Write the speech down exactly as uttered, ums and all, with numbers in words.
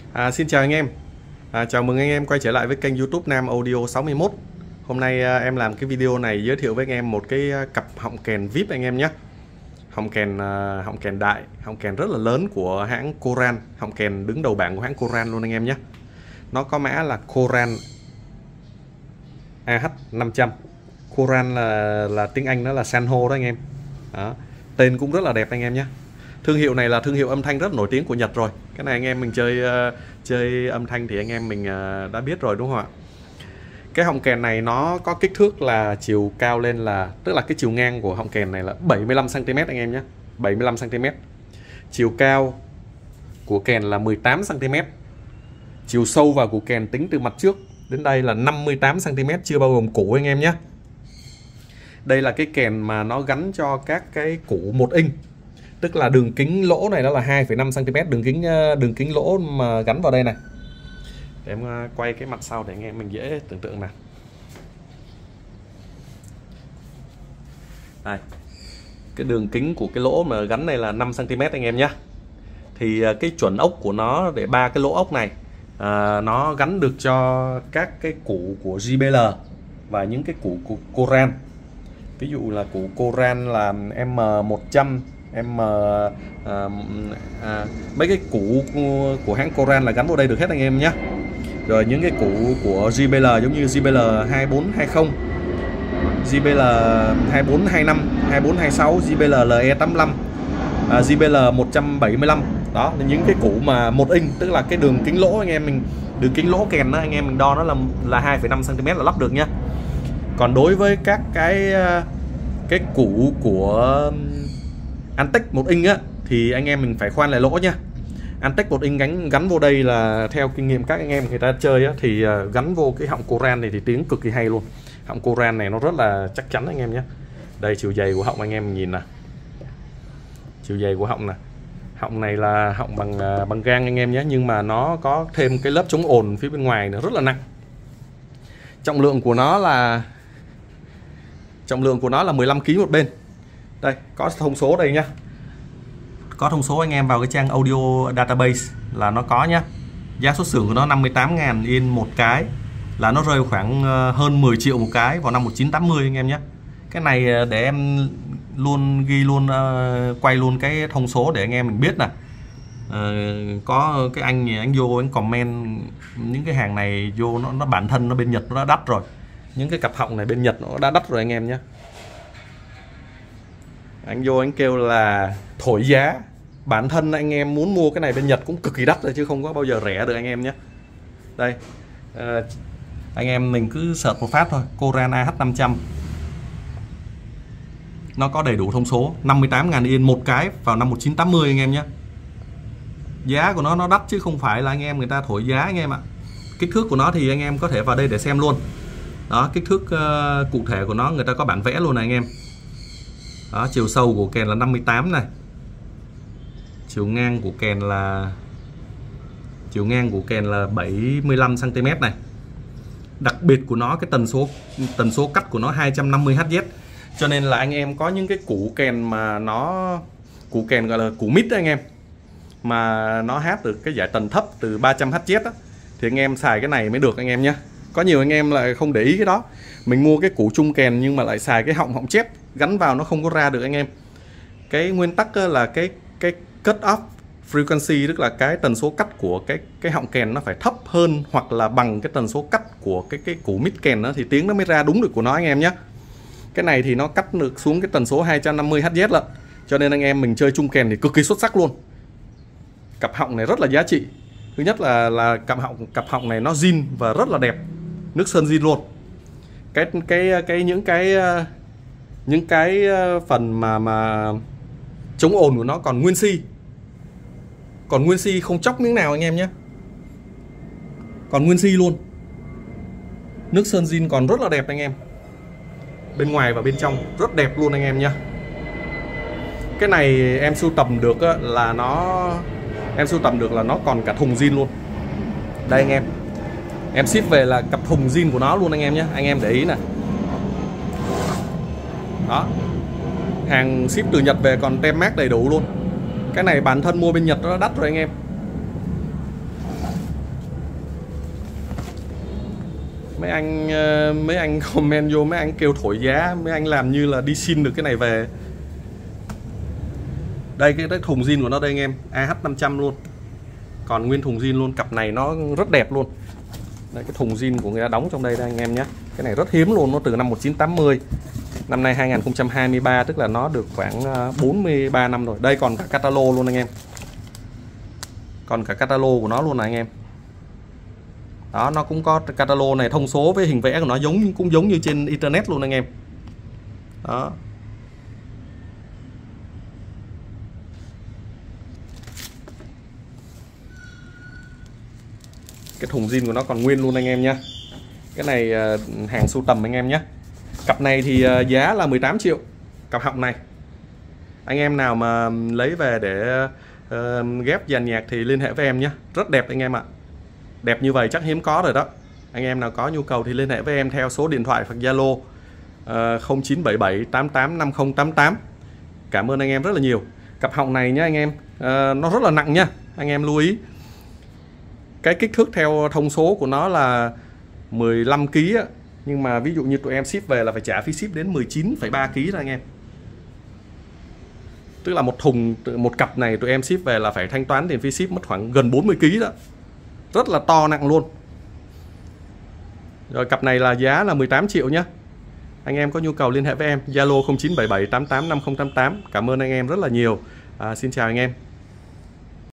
À, xin chào anh em. À, chào mừng anh em quay trở lại với kênh YouTube Nam Audio sáu mươi mốt. Hôm nay à, em làm cái video này giới thiệu với anh em một cái à, cặp họng kèn víp anh em nhé. Họng kèn à, họng kèn đại, họng kèn rất là lớn của hãng Coran, họng kèn đứng đầu bảng của hãng Coran luôn anh em nhé. Nó có mã là Coran A H năm trăm. Coran là là tiếng Anh, nó là san hô đó anh em. Đó. Tên cũng rất là đẹp anh em nhé. Thương hiệu này là thương hiệu âm thanh rất nổi tiếng của Nhật rồi. Cái này anh em mình chơi uh, chơi âm thanh thì anh em mình uh, đã biết rồi đúng không ạ? Cái họng kèn này nó có kích thước là chiều cao lên là, tức là cái chiều ngang của họng kèn này là bảy mươi lăm xăng ti mét anh em nhé. bảy mươi lăm xăng ti mét. Chiều cao của kèn là mười tám xăng ti mét. Chiều sâu vào của kèn tính từ mặt trước đến đây là năm mươi tám xăng ti mét, chưa bao gồm củ anh em nhé. Đây là cái kèn mà nó gắn cho các cái củ một inch. Tức là đường kính lỗ này đó là hai phẩy năm xăng ti mét, đường kính đường kính lỗ mà gắn vào đây này. Để em quay cái mặt sau để anh em mình dễ tưởng tượng nào. Đây. Cái đường kính của cái lỗ mà gắn này là năm xăng ti mét anh em nhé. Thì cái chuẩn ốc của nó để ba cái lỗ ốc này à, nó gắn được cho các cái củ của gi bê lờ và những cái củ của Coran. Ví dụ là củ Coran là M một trăm, em à, à, mấy cái củ của hãng Coran là gắn vào đây được hết anh em nhé. Rồi những cái củ của gi bê lờ giống như gi bê lờ hai bốn hai không, gi bê lờ hai bốn hai năm, hai bốn hai sáu, gi bê lờ L E tám lăm, à, gi bê lờ một trăm bảy mươi lăm. Đó là những cái củ mà một inch, tức là cái đường kính lỗ anh em mình, đường kính lỗ kèn đó anh em mình đo nó là là hai phẩy năm xăng ti mét là lắp được nhá. Còn đối với các cái cái củ của Antec một inch á thì anh em mình phải khoan lại lỗ nhá. Antec một inch gắn gắn vô đây là theo kinh nghiệm các anh em người ta chơi á, thì gắn vô cái họng Coran này thì tiếng cực kỳ hay luôn. Họng Coran này nó rất là chắc chắn anh em nhé. Đây chiều dày của họng anh em nhìn nè. Chiều dày của họng nè. Họng này là họng bằng bằng gang anh em nhé, nhưng mà nó có thêm cái lớp chống ồn phía bên ngoài nó rất là nặng. Trọng lượng của nó là trọng lượng của nó là mười lăm ki lô gam một bên. Đây, có thông số đây nhá. Có thông số anh em vào cái trang audio database là nó có nhá. Giá xuất xưởng của nó năm mươi tám ngàn yên một cái, là nó rơi khoảng hơn mười triệu một cái vào năm một nghìn chín trăm tám mươi anh em nhé. Cái này để em luôn ghi luôn, quay luôn cái thông số để anh em mình biết nè. À, có cái anh anh vô anh comment những cái hàng này vô nó, nó bản thân nó bên Nhật nó đã đắt rồi. Những cái cặp họng này bên Nhật nó đã đắt rồi anh em nhé. Anh vô anh kêu là thổi giá, bản thân anh em muốn mua cái này bên Nhật cũng cực kỳ đắt rồi chứ không có bao giờ rẻ được anh em nhé. Đây à, anh em mình cứ search một phát thôi, Coran A H năm trăm, nó có đầy đủ thông số, năm mươi tám ngàn yên một cái vào năm một nghìn chín trăm tám mươi anh em nhé. Giá của nó nó đắt chứ không phải là anh em người ta thổi giá anh em ạ. Kích thước của nó thì anh em có thể vào đây để xem luôn. Đó, kích thước uh, cụ thể của nó người ta có bản vẽ luôn này anh em. Đó, chiều sâu của kèn là năm mươi tám này. Chiều ngang của kèn là chiều ngang của kèn là bảy mươi lăm xăng ti mét này. Đặc biệt của nó cái tần số tần số cắt của nó hai trăm năm mươi héc. Cho nên là anh em có những cái củ kèn mà nó củ kèn gọi là củ mid đó anh em, mà nó hát được cái giải tần thấp từ ba trăm héc á, thì anh em xài cái này mới được anh em nhé. Có nhiều anh em lại không để ý cái đó, mình mua cái củ chung kèn nhưng mà lại xài cái họng họng chép gắn vào nó không có ra được anh em. Cái nguyên tắc là cái cái cut off frequency, tức là cái tần số cắt của cái cái họng kèn nó phải thấp hơn hoặc là bằng cái tần số cắt của cái cái củ mid kèn đó thì tiếng nó mới ra đúng được của nó anh em nhé. Cái này thì nó cắt được xuống cái tần số hai trăm năm mươi héc lận, cho nên anh em mình chơi chung kèn thì cực kỳ xuất sắc luôn. Cặp họng này rất là giá trị. Thứ nhất là là cặp họng cặp họng này nó zin và rất là đẹp, nước sơn zin luôn. Cái cái cái những cái những cái phần mà mà chống ồn của nó còn nguyên si, còn nguyên si không chóc miếng nào anh em nhé, còn nguyên si luôn. Nước sơn zin còn rất là đẹp anh em, bên ngoài và bên trong rất đẹp luôn anh em nhé. Cái này em sưu tầm được là nó em sưu tầm được là nó còn cả thùng zin luôn. Đây anh em, em ship về là cặp thùng zin của nó luôn anh em nhé. Anh em để ý nè. Đó, hàng ship từ Nhật về còn tem mác đầy đủ luôn. Cái này bản thân mua bên Nhật nó đắt rồi anh em. Mấy anh mấy anh comment vô, mấy anh kêu thổi giá, mấy anh làm như là đi xin được cái này về. Đây cái, cái thùng zin của nó đây anh em, A H năm trăm luôn. Còn nguyên thùng zin luôn, cặp này nó rất đẹp luôn. Đây, cái thùng zin của người ta đóng trong đây đây anh em nhé. Cái này rất hiếm luôn, nó từ năm một nghìn chín trăm tám mươi. Năm nay hai nghìn không trăm hai mươi ba, tức là nó được khoảng bốn mươi ba năm rồi. Đây còn cả catalog luôn anh em. Còn cả catalog của nó luôn này anh em. Đó, nó cũng có catalog này, thông số với hình vẽ của nó giống cũng giống như trên internet luôn anh em. Đó. Cái thùng zin của nó còn nguyên luôn anh em nhé. Cái này hàng sưu tầm anh em nhé. Cặp này thì giá là mười tám triệu. Cặp họng này, anh em nào mà lấy về để uh, ghép dàn nhạc thì liên hệ với em nhé. Rất đẹp anh em ạ. Đẹp như vậy chắc hiếm có rồi đó. Anh em nào có nhu cầu thì liên hệ với em theo số điện thoại hoặc Zalo uh, không chín bảy bảy tám tám năm không tám tám. Cảm ơn anh em rất là nhiều. Cặp họng này nhé anh em, uh, nó rất là nặng nha. Anh em lưu ý. Cái kích thước theo thông số của nó là mười lăm ki lô gam á. Nhưng mà ví dụ như tụi em ship về là phải trả phí ship đến mười chín phẩy ba ki lô gam đó anh em. Tức là một thùng, một cặp này tụi em ship về là phải thanh toán tiền phí ship mất khoảng gần bốn mươi ki lô gam đó. Rất là to nặng luôn. Rồi cặp này là giá là mười tám triệu nhé. Anh em có nhu cầu liên hệ với em Zalo không chín bảy bảy tám tám năm không tám tám. Cảm ơn anh em rất là nhiều. À, xin chào anh em.